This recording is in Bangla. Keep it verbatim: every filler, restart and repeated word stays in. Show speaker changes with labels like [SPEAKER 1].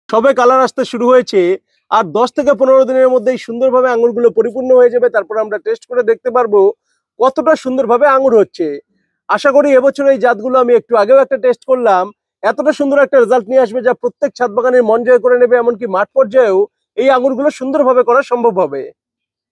[SPEAKER 1] সবে কালার আসতে শুরু হয়েছে, আর দশ থেকে পনেরো দিনের মধ্যেই সুন্দরভাবে আঙুরগুলো পরিপূর্ণ হয়ে যাবে। তারপর আমরা টেস্ট করে দেখতে পারবো কতটা সুন্দরভাবে আঙুর হচ্ছে। আশা করি এবছর এই জাতগুলো, আমি একটু আগেও একটা টেস্ট করলাম, এতটা সুন্দর একটা রেজাল্ট নিয়ে আসবে যা প্রত্যেক ছাদ বাগানের মন জয় করে নেবে। এমনকি মাঠ পর্যায়েও এই আঙুরগুলো সুন্দরভাবে করা সম্ভব হবে।